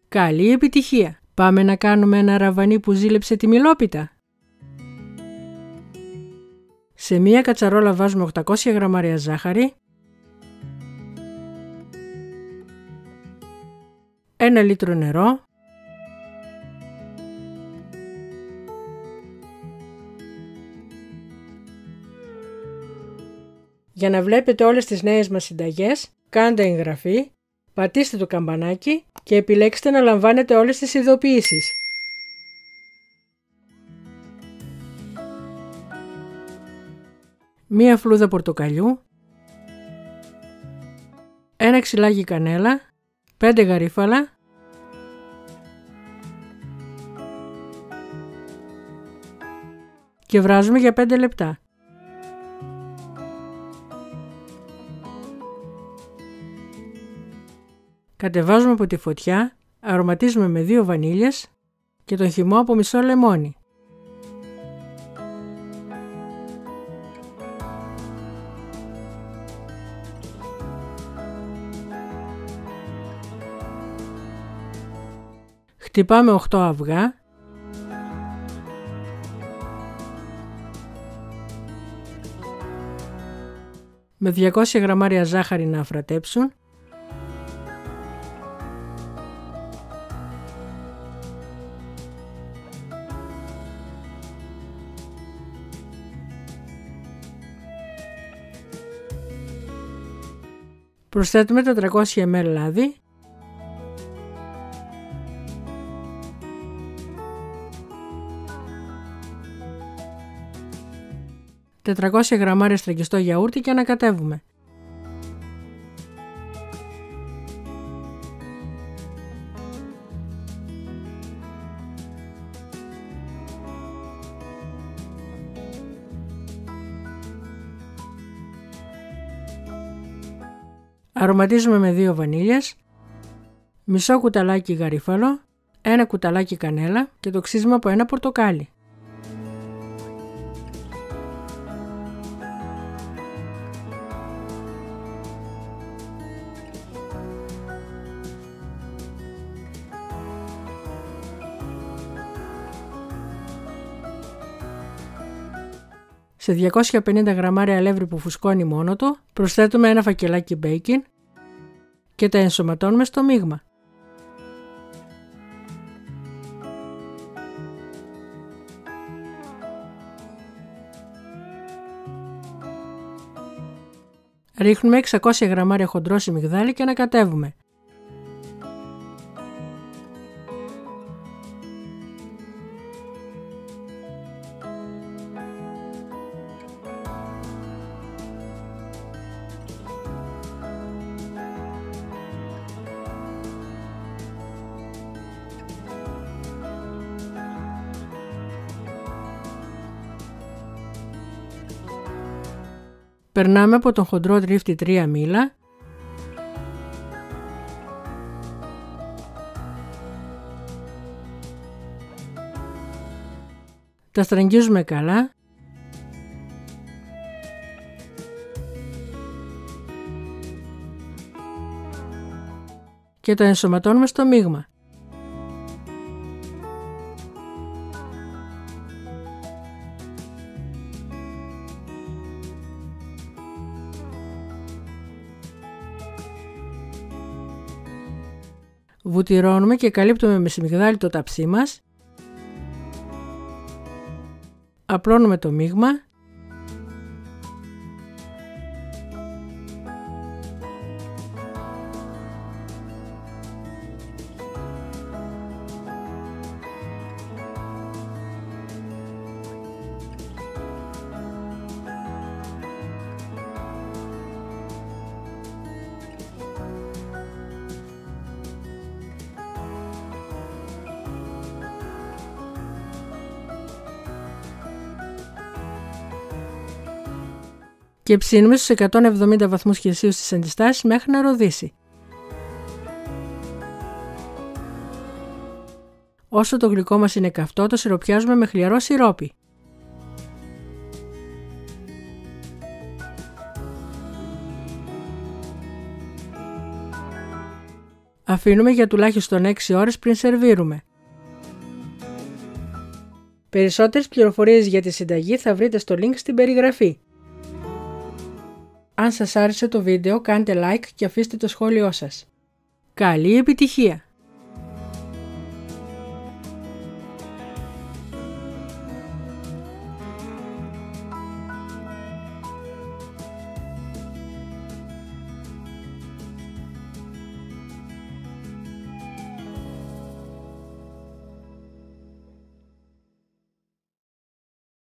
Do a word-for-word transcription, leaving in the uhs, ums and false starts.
Καλή επιτυχία! Πάμε να κάνουμε ένα ραβανί που ζήλεψε τη μιλόπιτα. Σε μία κατσαρόλα βάζουμε οκτακόσια γραμμάρια ζάχαρη, ένα λίτρο νερό, για να βλέπετε όλες τις νέες μας συνταγές, κάντε εγγραφή, πατήστε το καμπανάκι και επιλέξτε να λαμβάνετε όλες τις ειδοποιήσεις. Μία φλούδα πορτοκαλιού, ένα ξυλάκι κανέλα, πέντε γαρίφαλα, και βράζουμε για πέντε λεπτά. Κατεβάζουμε από τη φωτιά, αρωματίζουμε με δύο βανίλιες και τον χυμό από μισό λεμόνι. Χτυπάμε οκτώ αυγά, με διακόσια γραμμάρια ζάχαρη να αφρατέψουν, προσθέτουμε τετρακόσια μιλιλίτρα λάδι, τετρακόσια γραμμάρια στραγγιστό γιαούρτι και ανακατεύουμε. Αρωματίζουμε με δύο βανίλιες, μισό κουταλάκι γαρίφαλο, ένα κουταλάκι κανέλα και το ξύσμα από ένα πορτοκάλι. Σε διακόσια πενήντα γραμμάρια αλεύρι που φουσκώνει μόνο του, προσθέτουμε ένα φακελάκι μπέικιν και τα ενσωματώνουμε στο μείγμα. Ρίχνουμε εξακόσια γραμμάρια χοντρό σιμιγδάλι και ανακατεύουμε. Περνάμε από τον χοντρό τρίφτη τρία μήλα, τα στραγγίζουμε καλά και τα ενσωματώνουμε στο μείγμα. Βουτυρώνουμε και καλύπτουμε με σιμιγδάλι το ταψί μας. Απλώνουμε το μείγμα. Και ψήνουμε στους εκατόν εβδομήντα βαθμούς Κελσίου στις αντιστάσεις μέχρι να ροδίσει. Όσο το γλυκό μας είναι καυτό, το σιροπιάζουμε με χλιαρό σιρόπι. Αφήνουμε για τουλάχιστον έξι ώρες πριν σερβίρουμε. Περισσότερες πληροφορίες για τη συνταγή θα βρείτε στο link στην περιγραφή. Αν σας άρεσε το βίντεο κάντε like και αφήστε το σχόλιο σας. Καλή επιτυχία!